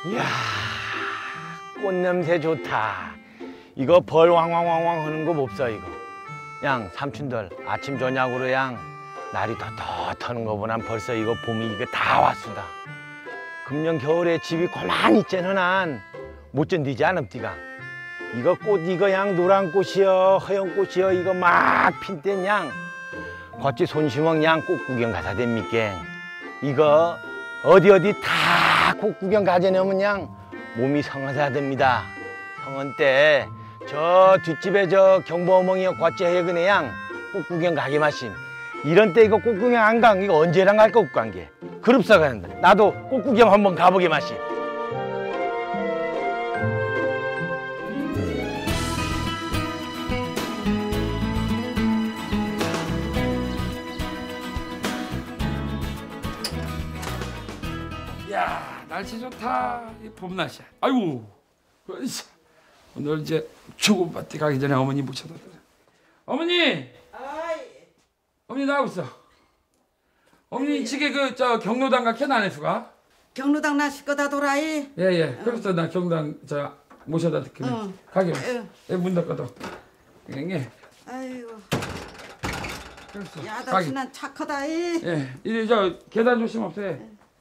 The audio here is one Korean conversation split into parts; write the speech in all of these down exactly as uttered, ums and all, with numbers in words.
이야, 꽃냄새 좋다. 이거 벌 왕왕왕왕 하는 거 몹사 이거. 양 삼촌들 아침 저녁으로 양 날이 떳떳하는 거 보난 벌써 이거 봄이 이거 다 왔수다. 금년 겨울에 집이 고만 있잖아 난. 못 견디지 않음띠가. 이거 꽃 이거 양 노란 꽃이여 허연 꽃이여 이거 막 핀땐 양. 거치 손심엉 양 꽃 구경 가사 됩니까? 이거 어디 어디 다 꽃 구경 가져내면 양 몸이 성하사 됩니다. 성은 때 저 뒷집에 저 경보어멍이여 거치 해그네 양 꽃 구경 가게 마심. 이런 때 이거 꽃 구경 안 간 이거 언제랑 갈까 못 간 게. 그룹사 가는데 나도 꽃 구경 한번 가보게 마심. 야, 날씨 좋다. 이 봄 날씨야. 아이고, 오늘 이제 출근 파티 가기 전에 어머니 모셔다 드려. 어머니, 아이. 어머니 나와보세요. 어머니 아이. 지게 그 저 경로당 가 캐나 안에서가? 경로당 나실 거다 돌아이. 예예. 그래서 나 경로당 저 모셔다 드리면 응. 가게. 응. 예, 문 닫고도. 예. 아이고. 그래서 야다시난 착하다이. 예, 이제 저 계단 조심 없어요.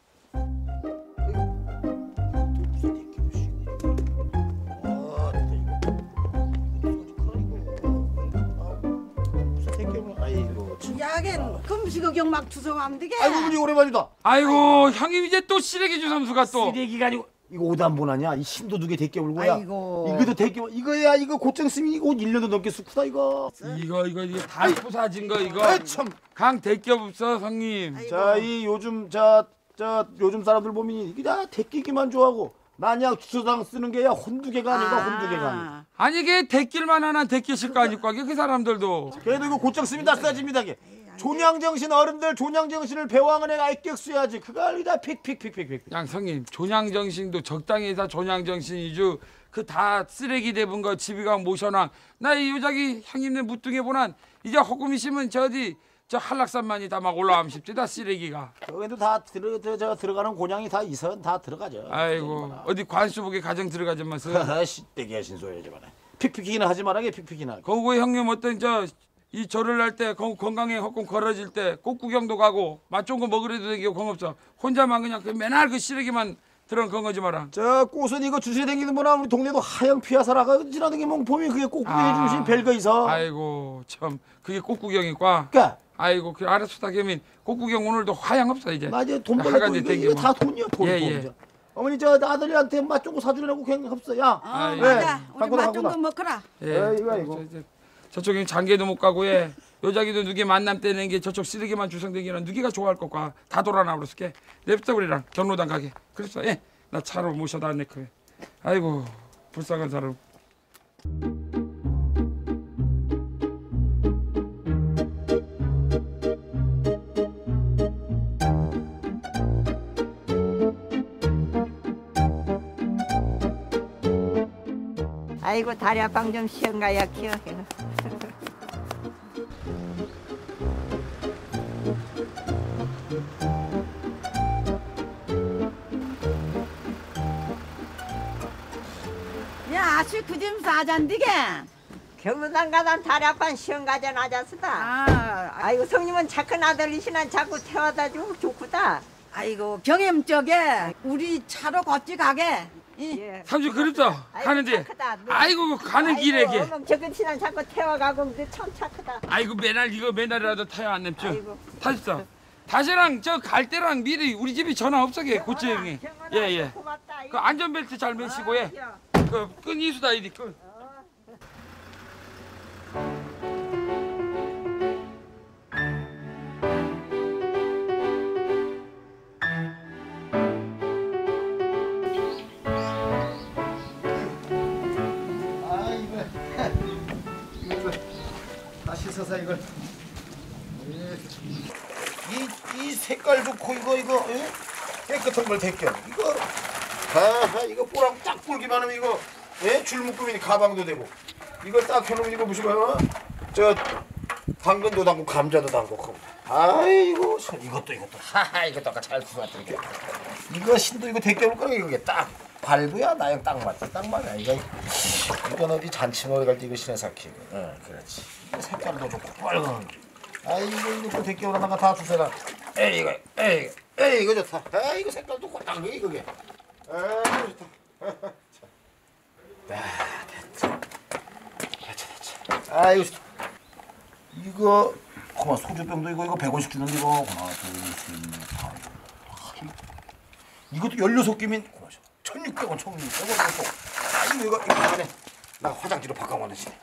야겐 금시거경 막 주워가면 되게. 아이고 어머니 오랜만이다. 아이고, 형님 이제 또 쓰레기 주삼수가 또. 쓰레기가 아니고 이거 옷 안 보나냐? 이 심도 두개 데껴 물고야. 아이고. 이거도 데껴 이거야 이거 고장 쓰면 이거 옷 일 년도 넘게 쑥구다 이거. 이거 이거 이게 다 부사진 거 이거. 아이 참. 강 대기업 없어 형님. 아이고. 자 이 요즘 저 저 요즘 사람들 보면 이게 다 데끼기만 좋아하고 만약 주차장 쓰는 게야 혼두 개가 아니고 혼두 개가 아니고. 아니 이게 대길만 하나 대끼실 거 아닐까 그 사람들도. 그래도 이거 고장 쓰면 다 싸집니다 게. 존양정신 어른들 존양정신을 배워하는 애가 아이격 써야지. 그거 알리다 픽픽픽픽픽. 양 형님 존양정신도 적당히 다 존양정신이죠. 그 다 쓰레기 대분 거 집이가 모셔놔. 나 이 요자기 형님네 무뚱해 보난 이제 허금 있으면 저디 저 한락산만이 다 막 올라가면 싶지 다 쓰레기가. 저기도 다 들어 저, 저 들어가는 곤양이 다 있어 다 들어가죠. 아이고 어디 관수복에 가정 들어가지면서. 시대기 하신 소리지 마라. 픽픽이나 하지 말아게 픽픽이나. 거기에 형님 어떤 저 이 절을 할 때 건강에 헛금 걸어질 때 꽃구경도 가고 맛 좋은 거 먹으려도 되고 건 없어. 혼자만 그냥 그 맨날 그 쓰레기만 들어간 거지 마라. 저 꽃은 이거 주시에 댕기는 뭐나 우리 동네도 하영 피하사라가 지나는 게 뭐 보면 그게 꽃구경해 아. 주신 별거 있어. 아이고 참 그게 꽃구경이과. 그러니까 아이고 그 알았어 다 개민 꽃구경 오늘도 화양 없어 이제. 맞아 돈 하간 벌고 데 이거, 땡기면. 이거 다 돈이야 돈 예, 돈. 예. 어머니 저 아들한테 맛 좋은 거 사주려고 그냥 없어. 야. 어, 아이. 맞아. 예. 우리 맛 좀 더 먹거라. 예. 에이, 이거, 이거. 저, 저, 저쪽엔 장계도 못 가고 예. 요자기도 누게 만남 때는 게 저쪽 쓰레기만 주성되기는 누기가 좋아할 것과 다 돌아나 버렸을게. 냅둬 우리랑 경로당 가게. 그랬어 예. 나 차로 모셔다 왔네 그래. 아이고 불쌍한 사람. 아이고 다리 아팡 좀 시원가야 키워. 야 아주 그짐 싸잔디게. 경로당 가다 다리 아팡 시원가자 나자스다. 아, 아이고 성님은 착한 아들이시나 자꾸 태워다 주고 좋구다. 아이고 경엠 쪽에 우리 차로 걷지 가게. 이. 예. 삼촌 그립죠? 아이고, 가는데 착하다. 너. 아이고 가는 길에 게 어머 저근치나 자꾸 태워가고 근데 참 착하다. 아이고 맨날 이거 맨날이라도 타야 안 냅죠. 아이고. 타셨어. 다시랑 저 갈 때랑 미리 우리 집이 전화 없어게 고치형이. 예예. 고맙다. 그 안전벨트 잘 매시고 예. 그끈 이수다 이리 끈. 아 이거 이거 다시 서서 이걸 이, 이 색깔 좋고 이거 이거 예? 깨끗한 걸 데껴 이거 아 이거 뽀랑 딱 불기만 하면 이거 예? 줄 묶으면 가방도 되고 이걸 딱 해놓으면 이거 보시고요 저 당근도 담고 감자도 담고 아이고 이것도 이것도 하하 이것도 아까 잘 구웠더니 이거 신도 이거 데껴볼 거야 이게 딱 발부야 나형 딱 맞지 딱 맞아 이거 이건 어디 잔치모에 갈 때 이거 신의 사키 응 그렇지 이거 색깔도 좋고 빨간 아이고 이거 또 데끼 오라다가 다 주세라 에이 이거 에이 에이 이거 좋다 아 이거 색깔도 꼴딱 이게 그게 아 좋다 야 됐다 됐다 됐다 아 이거 좋다 이거 고마 소주병도 이거 이거 백오십 주는데 이거 하나 둘셋넷 이것도 열여섯 개면 천육백 원, 천육백 원. 아, 이거, 이거, 이거 안에 나 화장지로 바꿔보는 시.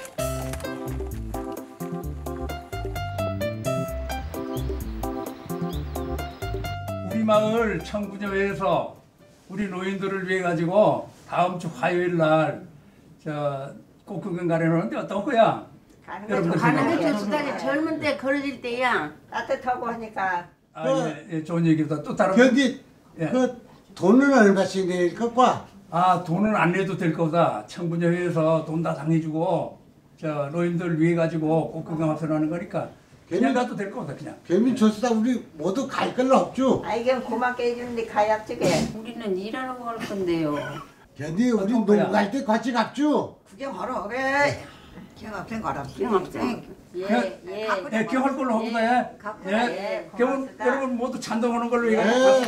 우리 마을 청구녀회에서 우리 노인들을 위해 가지고 다음 주 화요일 날저 꽃구경 가려는데 어떤 거야? 여러분들 가는 게 좋다. 젊은 때 걸어질 때야. 따뜻하고 하니까 아, 예, 예, 좋은 얘기다. 또 다른 여기 예. 그 돈은 얼마씩 낼 것과? 아 돈은 안 내도 될 거다. 청구녀회에서 돈 다 당해주고 저 노인들 위해 가지고 꽃구경 합선하는 거니까 그냥 가도 될 거다 그냥. 개미 조수다 우리 모두 갈 건 없죠. 아 이게 고맙게 해주는데 가야 저게 우리는 일하러 갈 건데요. 견디 우리 어떤 거야? 농구 갈때 같이 갑죠. 구경하러 그래. 경합생 가라. 경합생. 예, 예. 예. 예, 경할 걸로 하고 돼. 갖고 예. 예, 경은 고맙습니다. 여러분 모두 찬동하는 걸로 이거. 네.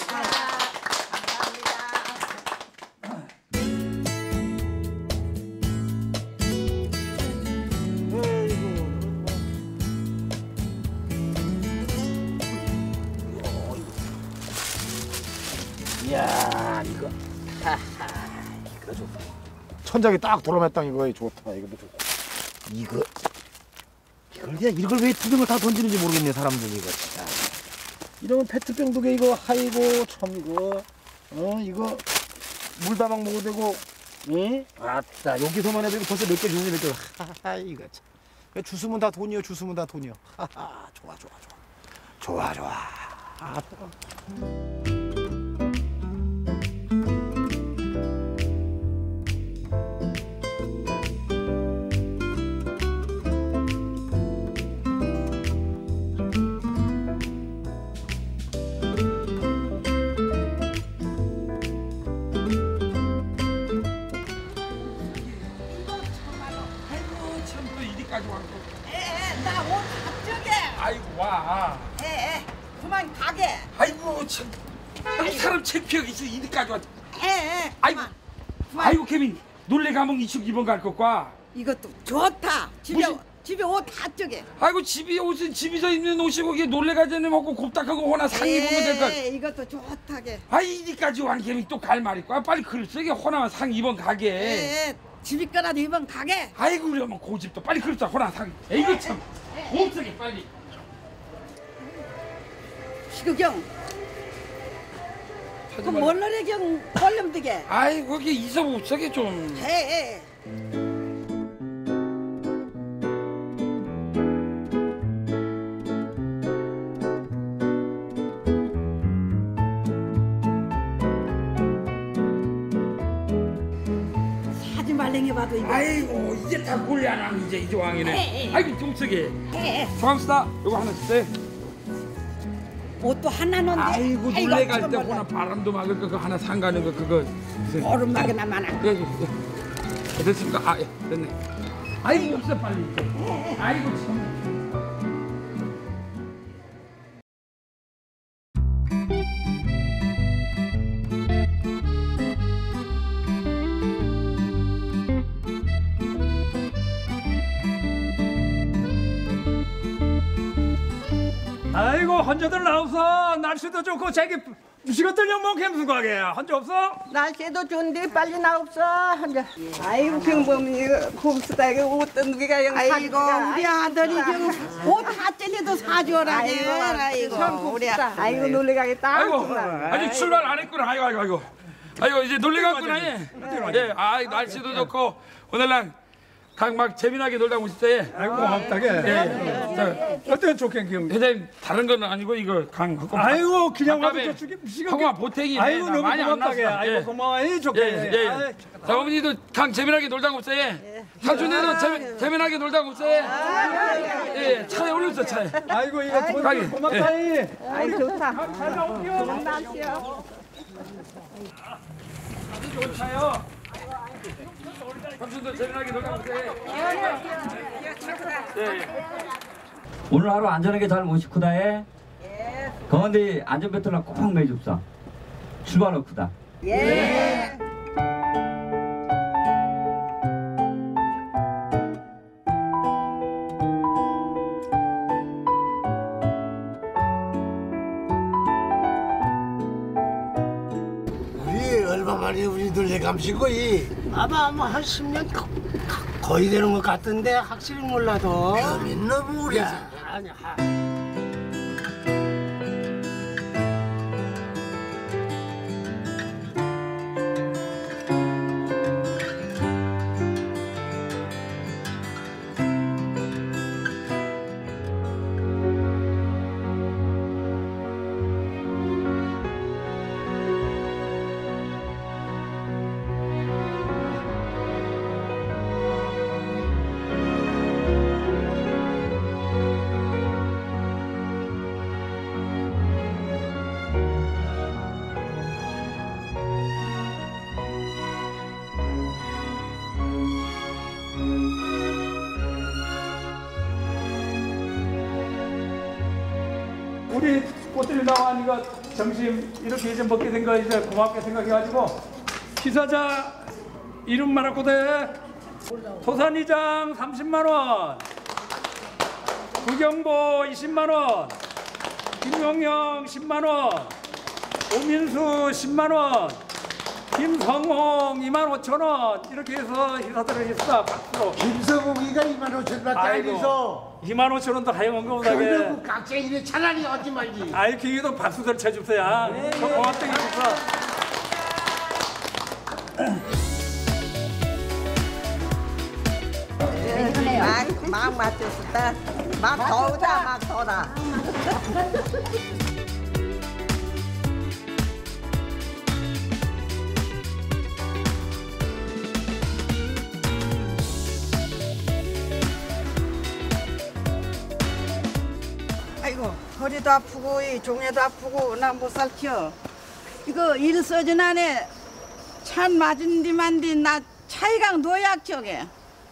이야 이거 하하 이거 좋다 천장이 딱 돌아맞다 이거 좋다 이거 좋다 이거 이걸 그냥 이걸 왜 투병을 다 던지는지 모르겠네 사람들이 이거 진짜 이러면 페트병도 게 이거 하이고 참 이거 어 이거 물다방 먹어도 되고 응? 아따 여기서만 해도 이거 벌써 몇 개 주는지 몇 개 하하 이거 참 주스면 다 돈이요 주스면 다 돈이요 하하 좋아 좋아 좋아 좋아 좋아 아따 나옷 앞쪽에. 아이고 와. 에, 그만 가게. 아이고 참. 아이 사람 창피하게 있어 이리까지 왔. 에, 아이고. 그만. 그만. 아이고 케빈 놀래 가면 이쪽 이번 갈 것과. 이것도 좋다. 집에 무슨- 집에 옷 앞쪽에. 아이고 집이 옷은 집에서 입는 옷이고 이게 놀래 가자니 먹고 곱딱하고 호나 상의 입으면 될 걸. 이것도 좋다게. 아이 이리까지 완 케빈 또 갈 말 있고 아, 빨리 글을 쓰게 호나 상 이번 가게. 에, 집이 거라도 이번 가게. 아이고 우리 엄마 고집도 빨리 글을 써 호나 상. 에이거 참. 못 쓰게 빨리. 시구경. 그 멀러래경 걸름 되게. 아이 거기 이서 못 쓰게 좀. 에, 에. 사진 발랭이 봐도 이거. 아이고 이제 다 굴려놔 이제 이 조항이네. 아이고 좀 쓰게. 에, 에. 고맙습니다. 이거 하나 주세요. 옷도 하나 넣는데. 아이고 놀래 갈 때 호나 바람도 막을 거 그거 하나 상가는 거 그거. 주세요. 얼음막이나 많아. 예, 예, 예. 됐습니까? 아, 예, 됐네. 아이고 없어 빨리. 아이고 참. 아이고 혼자들 나와서 날씨도 좋고 자기 시간들 영몽해 무슨 가게야 혼자 없어? 날씨도 좋은데 빨리 나옵소 혼자. 아이고 경범이 곱스다 이거 옷도 누가 영 아이고 우리 아들이 지금 옷 하째도 사줘라게. 아이고 우리 아들. 아이고 놀래 가겠다. 아이고 아직 출발 안 했구나. 아이고 아이고 아이고. 아이고 이제 놀러 갔구나. 예. 예. 아 날씨도 좋고 오늘날 각 막 재미나게 놀다 오셨어요. 아이고 고맙다게. 예. 자, 어떤 좋게 기억. 회장님 다른 건 아니고 이거 강 하고. 아이고 그냥 와도 아까be 저쪽에 시간. 하고만 보태기. 아이고 너무 많이 안 고맙다게. 났어. 아이고 예. 고마워. 이 좋게. 예, 예, 예. 자, 어머니도 강 재미나게 놀다 오세요. 사촌에도 재미, 재미나게 놀다 오세요. 예, 차에 올렸어, 차에. 아이고 이거 돈 가게. 고맙다. 이. 아이고 좋다. 잘 나올게요. 날씨요. 아주 좋은 차요. 삼촌도 재미나게 놀아보세요. 예. 오늘 하루 안전하게 잘 모시고 다해. 가운데 안전벨트나 꼭 매줍사. 출발하구다. 예. 우리 얼마 만에 우리 놀래감시고 이 아마 아마 한 십 년 거, 거의 되는 것 같은데 확실히 몰라도 믿나 우리 아니 하. 우리 꽃들이 나와니까 점심 이렇게 이제 먹게 된 거 이제 고맙게 생각해가지고 시사자 이름 말하고대 토산이장 삼십만 원, 구경보 이십만 원, 김용영 십만 원, 오민수 십만 원, 김성홍 이만 오천 원 이렇게 해서 희사들을 했어. 박수로. 김서국이가 이만 오천 원밖에 안 해서 이만 오천 원도 하여간 거보다게. 그래도 각자 이래 차라리 하지 말지. 아이 기기도 박수들 쳐줍세요. 네, 네. 고맙다 해줬어. 막, 막 맞췄다. 막 더우다, 막 더다. 아이고, 허리도 아프고, 이 종애도 아프고, 나 못 살켜. 이거 일서진 안에 찬 맞은 뒤만 뒤, 나 차이강 노약 저게.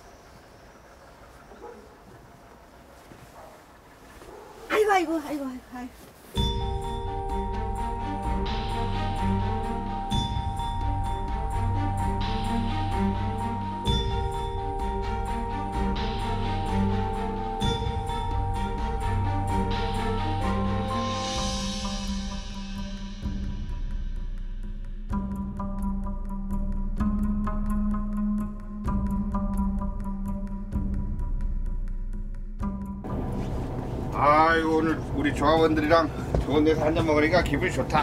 아이고 아이고 아이고 아이고. 아이고 오늘 우리 조합원들이랑 좋은 데서 한잔 먹으니까 기분이 좋다.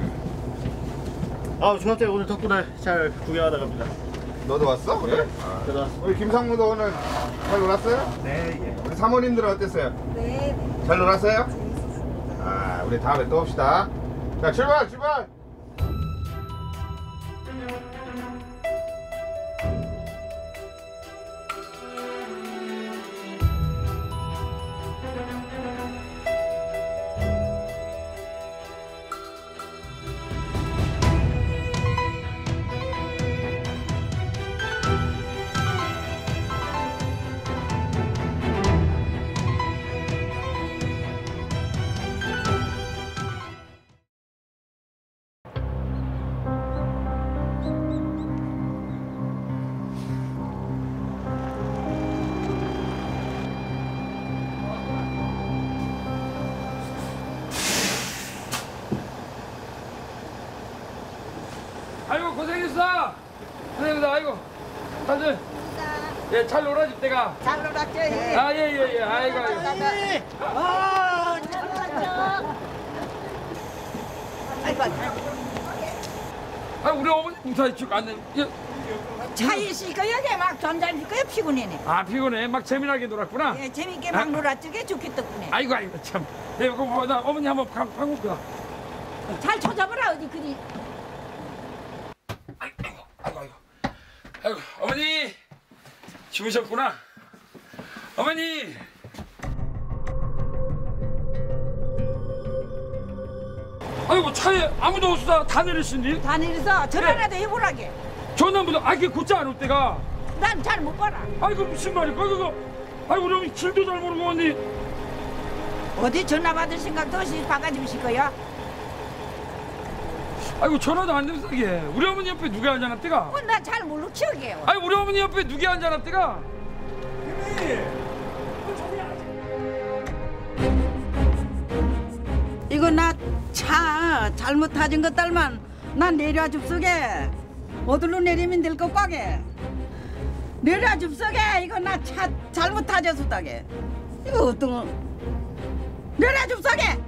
아, 중학생 오늘 덕분에 잘 구경하다 갑니다. 너도 왔어? 그래? 아. 저도 왔습니다. 우리 김상무도 오늘 잘 놀았어요? 네, 예. 우리 사모님들은 어땠어요? 네. 잘 놀았어요? 아, 우리 다음에 또 옵시다. 자, 출발, 출발! 아이고 고생했어. 고생했어. 아이고 다들 예, 잘 놀아줄 때가. 잘 놀았죠? 아, 예, 예, 예. 아이고, 아이고. 아, 잘 놀았죠? 아이고, 아, 우리 어머니 무사히 쭉 앉는. 예. 차에 있으니까 여기 막 전자니까 피곤해네. 아, 피곤해. 막 재미나게 놀았구나. 예, 재밌게 막 아. 놀았지. 게 좋겠더군요. 아이고, 아이고, 참. 네, 그거 뭐, 나 어머니 한번 방, 방금 가. 잘 찾아보라 어디 그리. 아이고, 아이고, 아이고. 아이고, 어머니. 주무셨구나. 어머니. 아이고 차에 아무도 없어 다 내리신디? 다 내려서 전화라도 해보라게. 전화보다 아기 곧지 않을 때가. 난 잘 못 봐라. 아이고 무슨 말이야 그거. 아이고 그럼 길도 잘 모르고 언니. 어디 전화 받을 생각도 없이 바가지미실 거야? 아이고 전화도 안 되면서 이게 우리 어머니 옆에 누가 앉아놨대가? 어, 나 잘 모르고 기억해요. 아니 우리 어머니 옆에 누가 앉아놨대가? 이거 나 차 잘못 타진 것 딸만 난 내려 줍석에 어디로 내리면 될 것 같게 내려 줍석에 이거 나 차 잘못 타졌었다게 이거 어떤 거 내려 줍석에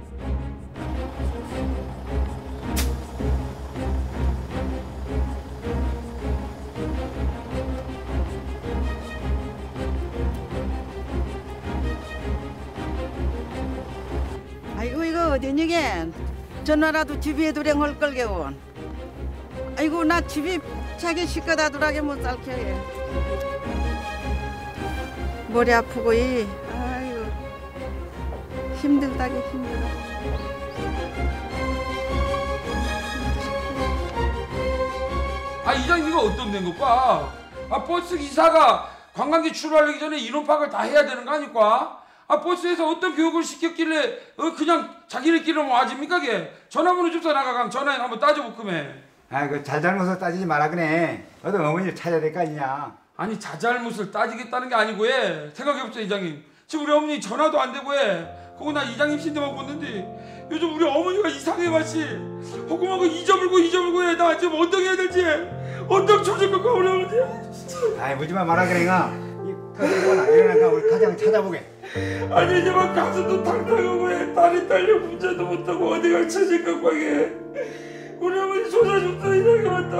아이고 이거 어디니게 전화라도 집에 두랭 할 걸게원. 아이고 나 집이 자기 시끄다두라게 못 살게. 머리 아프고 이 아이고 힘들다게 힘들어. 아 이장님이가 어떤 된 것과? 아 버스 기사가 관광지 출발하기 전에 인원 파악을 다 해야 되는 거 아닐까? 아 버스에서 어떤 교육을 시켰길래 어, 그냥 자기네끼리 뭐 아집니까 게? 전화번호 줍서 나가강 전화해 한번 따져볼까매. 아 그 잘잘못을 따지지 마라 그네. 어떤 어머니를 찾아야 될 거 아니냐. 아니 자잘못을 따지겠다는 게 아니고 해. 생각해보세요 이장님. 지금 우리 어머니 전화도 안 되고 해. 그거 나 이장님 신데만 보는데 요즘 우리 어머니가 이상해 마시. 허구하고 잊어물고 잊어물고 해. 나 지금 어떻게 해야 될지 어떻게 조질 것까 우리 어머니. 아이 묻지마 마라 그래가. 이 터지거나 일어나가 우리 가장 찾아보게. 아니 이제 막 가슴도 탕탕하고 해. 다리 딸려 문제도 못하고 어디가 처질 것까 해. 우리 어머니 조사 좀 더 이상하게 왔다.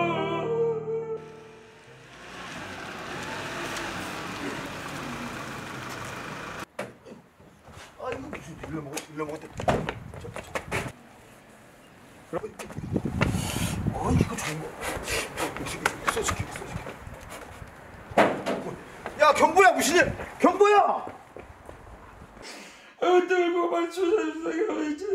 아이고 무슨 일러 먹었 일러 먹었대. 어 이거 좋은 거. 써줄게 써줄게. 야 경보야 무슨 일? 경보야. 어떻게 그만 조사 좀 하겠지.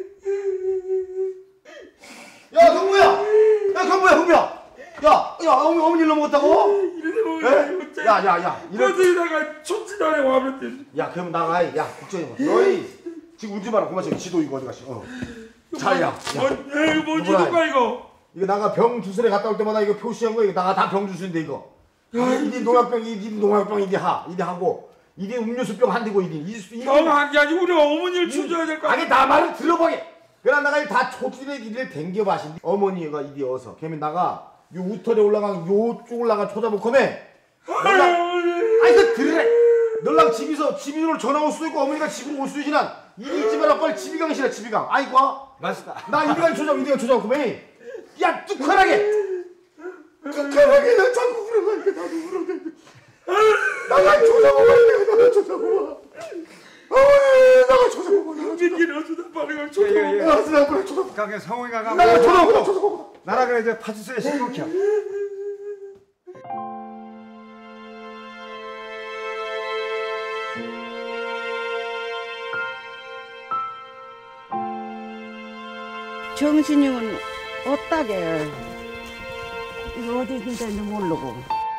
야 경보야. 야 경보야 경보야. 야, 야 어머니 어머니 일러 먹었다고? 야야야 버스에다가 촌지도 안 해 와버렸대. 야 그럼 나가. 야 걱정이 마. 너희 지금 울지 마라. 그만 저기 지도 이거 어디 가시. 어. 자야. 뭔 이거 뭔 지도가 이거? 이거 나가 병 주술에 갔다 올 때마다 이거 표시한 거 이거 나가 다 병 주술인데 이거. 야 이게 농약병 이게 농약병 이게 하 이게 하고 이게 음료수병 한 대고 이게 이 병한 게 아니고 우리 어머니를 చూ줘야 될 거 아니 나 말을 들어보게. 그래 나가 다 초질에 이를 댕겨봐신 어머니가 이리 어서 걔면 나가 요 우털에 올라간 요쪽 올라간 초자복컴에 아이 그 들으래. 너랑 집에서 집으로 전화 올 수도 있고 어머니가 집으로 올 수도 있지만 이리 있지 마라. 빨리 집이강이시라 집이강. 아이고 맞다. 나 이리가 초자 이리가 초자복컴에 야 뚝하게 뚝하게 나 자꾸 그러니까 나도 그러는데 나가 초자복컴 내가 초자복컴 어이 나가 초자복컴 나가 초자복컴 어쩌다 빠르게 초자복컴 아 진짜 그래 초자복컴 가게 성우가 가 나가 초자복컴 초자복컴 나라 그래 이제 파주소에 신고켜. 정신이는 없다게 이거 어디 있는지 모르고.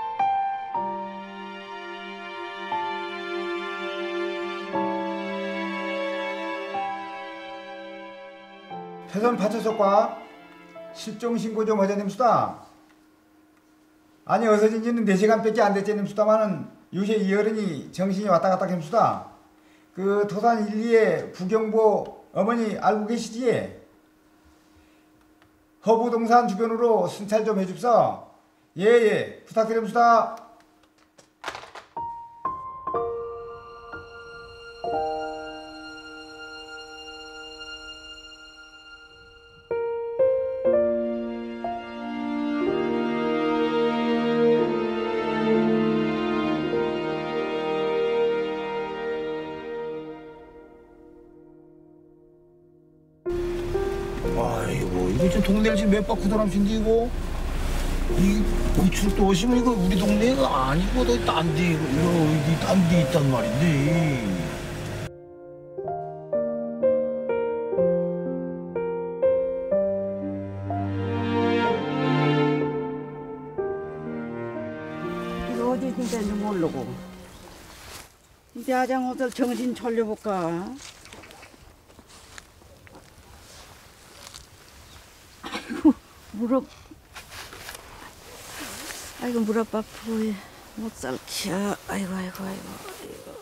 태선 파출소과 실종 신고 좀 하자 님수다. 아니 어서진 지는 네 시간밖에 안 됐지 님수다마는 요새 이 어른이 정신이 왔다 갔다 힘수다. 그 토산 일, 이의 부경보 어머니 알고 계시지? 허부동산 주변으로 순찰 좀 해줍사. 예예 부탁드립니다. 아이고 이거 좀 동네를 지금 몇 바퀴 돌아오신데 이거 이 우측도 오시면 이거 우리 동네가 아니고 딴데 이거 이거 딴 데 있단 말인데. 때인지 모르고. 이제 아장 옷을 정신 돌려볼까? 아이고 무릎. 아이고 무릎 아프고 못살 키야. 아이고 아이고 아이고 아이고.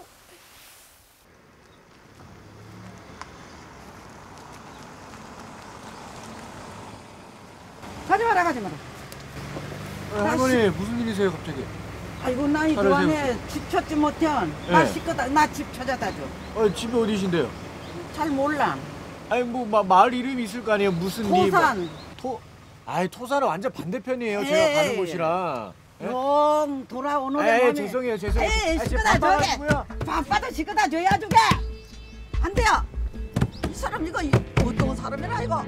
가지 마라 가지 마라. 아, 할머니 무슨 일이세요 갑자기? 아이고 나 이 잘하세요. 동안에 집 찾지 못해요. 나 네. 시끄다 나 집 찾아다 줘. 어, 집이 어디신데요? 잘 몰라. 아니 뭐 마, 마을 이름이 있을 거 아니에요? 무슨 토산. 리, 뭐, 토 아이 토산은 완전 반대편이에요. 에이. 제가 가는 곳이랑. 예? 영 돌아오는 에이 밤에. 죄송해요 죄송해요. 에이 아, 시끄다 제가 줘게. 바빠가지고요. 바빠도 시끄다 줘야 주게. 안 돼요. 이 사람 이거 이- 어떤 사람이라 이거.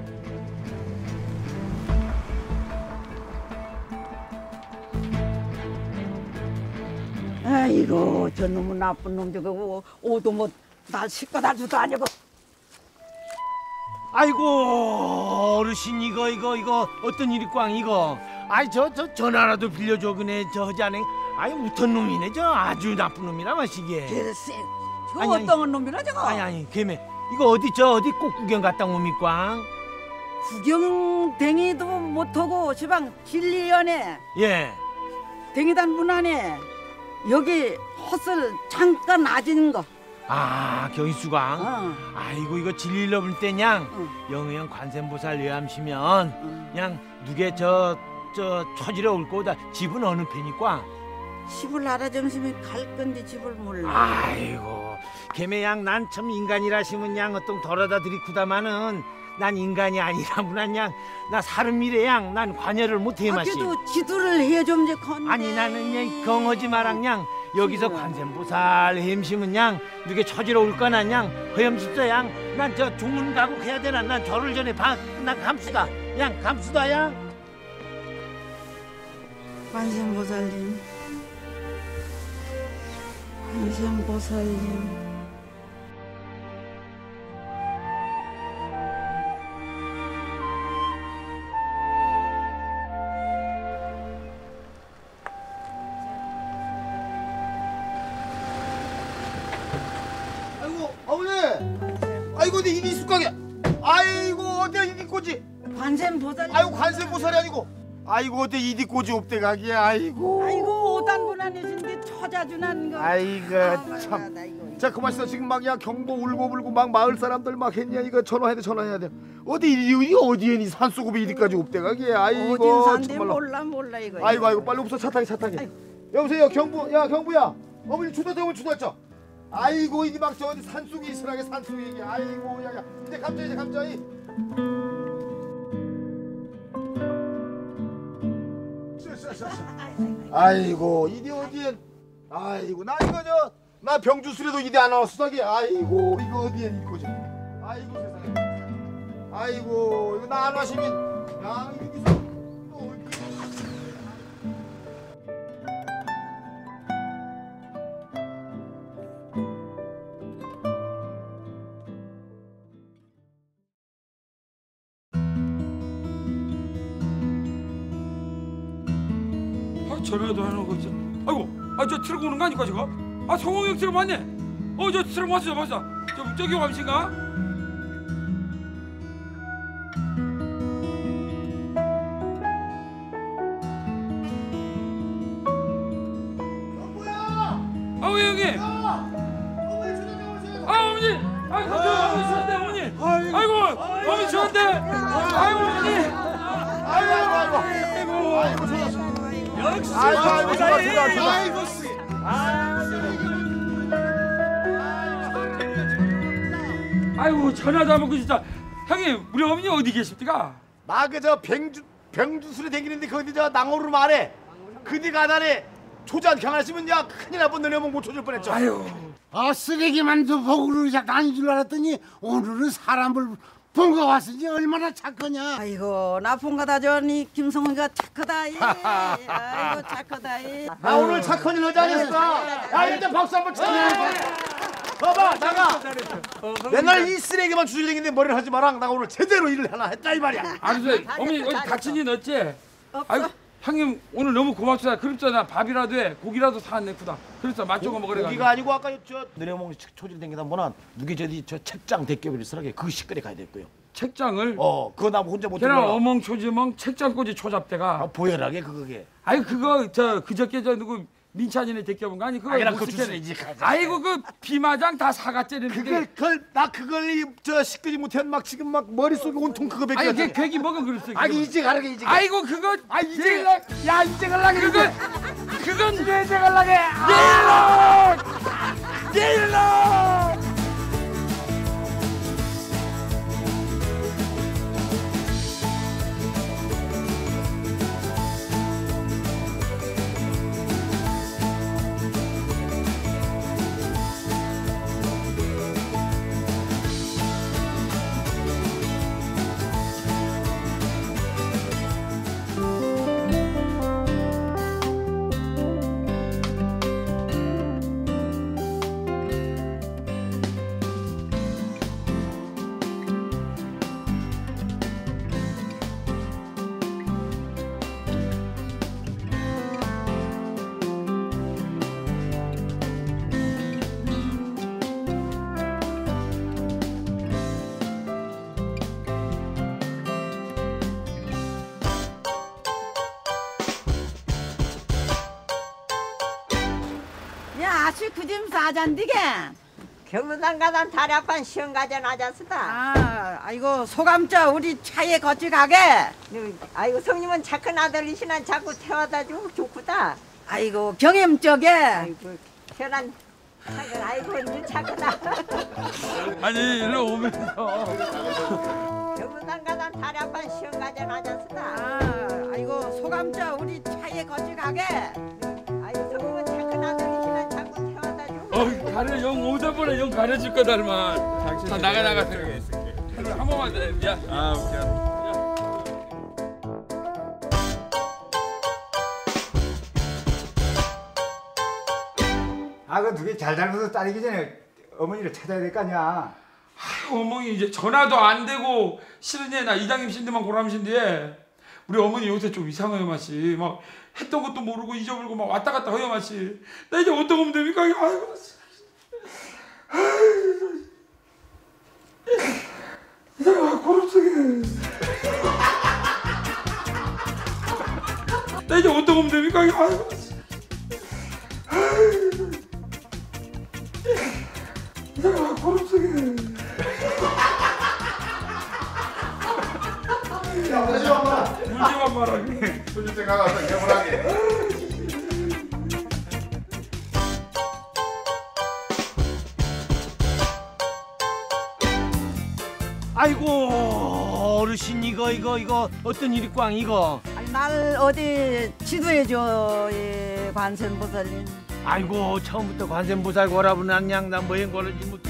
아이고 저 놈은 나쁜 놈 저거 오도 뭐날 시끄다 주도 아니고. 아이고 어르신 이거 이거 이거 어떤 일이 꽝 이거. 아이 저 저 전화라도 빌려줘 그네 저 허자네. 아이 우턴 놈이네 저 아주 나쁜 놈이라 마시게. 글쎄 저 아니, 아니. 어떤 놈이라 저거. 아니 아니 걔네 이거 어디 저 어디 꼭 구경 갔다 오미 꽝. 구경댕이도 못하고 시방 진리연에 예. 댕이단 문 안에 여기 헛을 잠깐 아진 거. 아 경희수광. 어. 아이고 이거 진리를 볼 때냥 응. 영의형 관세음보살 외암시면 그냥 누게 저 저 처지러 올 거다. 집은 어느 편이꽝? 집을 알아점심이 갈 건데 집을 몰라. 아이고 개매양 난 참 인간이라시면 양 어떤 덜어다 들이쿠다마는 난 인간이 아니라구나 양 나 사람이래 양 난 관여를 못해 아, 마시. 그래도 지도를 해좀 제 건데. 아니 나는 양 경허지 마랑 양 여기서 관세음보살 햄심은 양 누게 처지러 올 거나 양 허염집사 양난 저 중문 가고 해야 되나 난 절을 전에 방난 감수다 양 감수다 양. 관세음보살님. 관세음보살님. 아이고 어머니. 아이고 내 입이 숙하게. 아이고 어디 이디 꼬지. 관세음보살님. 아이고 관세보살이 아니고. 아이고 어디 이디 꼬지 없대 가게. 아이고. 아이고 오단분 아니신데 처자주난 거. 아이고 참. 자 그만 있어 지금 막 야 경보 울고 불고 막 마을 사람들 막 했냐 이거 전화해야 돼 전화해야 돼. 어디 이 어디에 니 산소급이 이디까지 없대 가게. 아이고 어딘 산데 정말로. 몰라 몰라 이거. 아이고 아이고 빨리 없어 차 타게 차 타게. 여보세요 경부 야 경부야 어머니 초대장 오면 초대했죠. 아이고 이게 막 저 어디 산속에 있으라게 산속에 이게. 아이고 야야 이제 감자 이제 감자 이. 아이고 이디 어디에. 아이고 나 이거 저 나 병주술에도 이디 안 나왔어 자기. 아이고 이거 어디에 이거지. 아이고 세상에. 아이고 이거 나 안 와시면 야 여기서 또 어디. 아 전화도 하는 거 있어. 아이고 아저 트럭 오는 거 아니까 저거? 아 성홍역 트럭 맞네. 어 저 트럭 왔어 왔어. 저 저기 감신가? 아우 형님. 아 어머니. 아 어머니 주한대 어머니. 아이고 어머니 주한대. 아이고 어머니. 아이고 아이고 아이고 아이고 좋았어. 역시 아이고 아이고 좋아 좋아 좋아. 아이고 아이고 전화도 안 먹고 진짜. 형님 우리 어머니 어디 계십니까? 나 그 저 병주 병주술에 댕기는데 거기 저 낭어루 말에 그디 가다네 조잔 경하시면 야 큰일 날뻔 너네면 못 쳐줄 뻔했죠. 아유. 아 쓰레기만 저 복으로 다닌 줄 알았더니 오늘은 사람을 본 거 왔으니 얼마나 착하냐. 아이고 나쁜 거다 저니 김성훈이가 착하다. 이. 아이고 착하다. 이. 나 오늘 착한 일 하지 않았어. 야 일단 박수 한번 쳐. 봐봐 나가. 맨날 이 쓰레기만 주저댕기는데 머리를 하지 마라. 나 오늘 제대로 일을 하나 했다 이 말이야. 알았어. 어머니 어디 다친 일 없지? 없어. 아이고 형님 오늘 너무 고맙습니다. 그렇잖아 밥이라도 해 고기라도 사왔네 쿠다. 그래서 맛조가 먹으래 가지고. 고기가 아니고 아까 저 느려먹는 초질 댕기다 보나 누게 저기 저 책장 대껴버리 쓰라게 그 시끌에 가야 됐고요. 책장을? 어 그거 나 혼자 못 걔랑 어멍초지멍 책장꽂이 초잡대가. 아, 보여라게 그거게. 아니 그거 저 그저께 저 누구 민찬이네 데껴본 거 아니 그거 아니라 못 그거 시켰네. 주세요, 이제. 아이고 그 비마장 다 사갔째는 그걸 그걸 나 그걸 이, 저 시끄지 못해 막 지금 막 머릿속에 온통 그거 밖에 아니 걔 괴기 먹은 그랬어. 아니 이제 가라게 이제. 아이고 그거 아 이제 갈라. 야 이제 갈라게. 그건 그건 이제 갈라게. 내일로 내일로. 아주 그짐 싸잔디게. 경로당 가단 다리 아pan 시험 가자 나자스다. 아, 아이고 소감자 우리 차에 거치 가게. 아이고 성님은 착한 아들이시나 자꾸 태워다 주고 좋구다. 아이고 경임 쪽에. 아이고 태어난 착한 아이고 늘 착하다. 아니 일로 오면서 경로당 가단 다리 아pan 시험 가자 나자스다. 아, 아이고 소감자 우리 차에 거치 가게. 아이고 성님은 착한 아들이시나 자꾸 태워다 주고. 어 가려 영 오자보라 영 가려줄 거다만. 다 나가 나가세요. 한 번만 더 해. 미안. 아 웃겨. 아, 그 두개 잘 잘못해서 따르기 전에 어머니를 찾아야 될 거 아니야. 아유, 어머니 이제 전화도 안 되고 싫으니 나 이장님 신데만 고람 신데 우리 어머니 요새 좀 이상해요 맛이 막 했던 것도 모르고 잊어버리고 막 왔다 갔다 해요 맛이. 나 이제 어떻게 하면 됩니까? 아이고 나 고름 속에 나 이제 어떻게 하면 됩니까? 아이고 나 고름 속에 야, 울지 마 마라. 울지만 말하게. 손님 생각하면서 개불하게. 아이고 어르신 이거 이거 이거 어떤 일이 꽝 이거. 아니, 날 어디 지도해줘 예, 관세음보살님. 아이고 처음부터 관세음보살 거라고 난 그냥 나 뭐행 걸는지 못.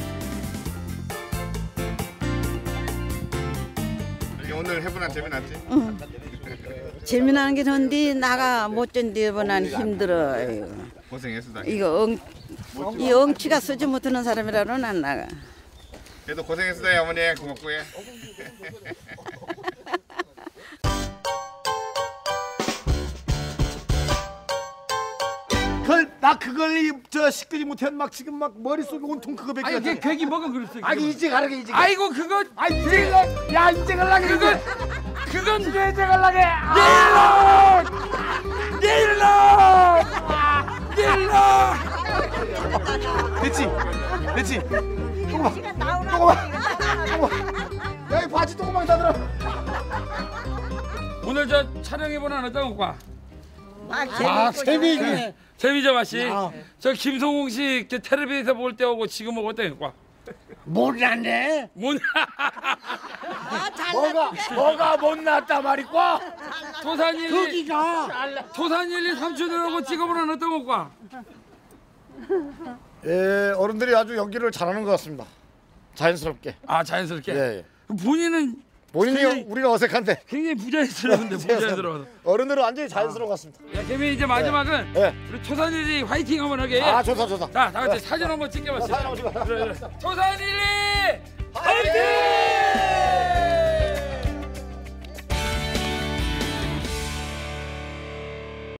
오늘 해보나 재미났지? 응. 재미나는 게 전디 나가 못 견디고 난 힘들어. 아이고. 고생했어. 이거 엉, 이 엉치가 쓰지 못하는 사람이라로 난 나가. 그래도 고생했어 어머니 고맙고 해. 그걸 나 그걸 이, 저 시끄지 못해 막 지금 막 머릿속에 온통 그거 밖에. 아니 걔 괴기 먹은 그랬어. 아니 이제 가라게 이제. 아이고 그거 아니 이제 야 이제 갈라게 그건 그건 이제 이제 갈라게. 내일로 내일로 됐지 됐지. 조금만 조금만 조금만. 야이 바지 조금만 다 들어. 오늘 저 촬영해보나 어떤 거? 아 재미있네. 재미죠 맛이. 저 김성웅 씨 텔레비에서 볼 때 오고 지금 오고 어때 과? 몰랐네. 못. 뭐가 뭐가 못났다 말이과. 토산일리 거기가 토산일리 삼촌들하고 찍어보나 어떤 거? 예 어른들이 아주 연기를 잘하는 것 같습니다. 자연스럽게. 아 자연스럽게. 예, 예. 본인은 본인이 굉장히, 우리가 어색한데 굉장히 부자연스러운데 부자연스러워. 어른들은 완전히 자연스러운 것 같습니다. 야, 개미 이제 마지막은 예. 우리 토산일리 화이팅 한번 하게. 아 좋다 좋다. 자, 다 같이 사진 한번 찍게 봤어요. 사진 한번 찍어. 그래, 그래. 토산일리 화이팅!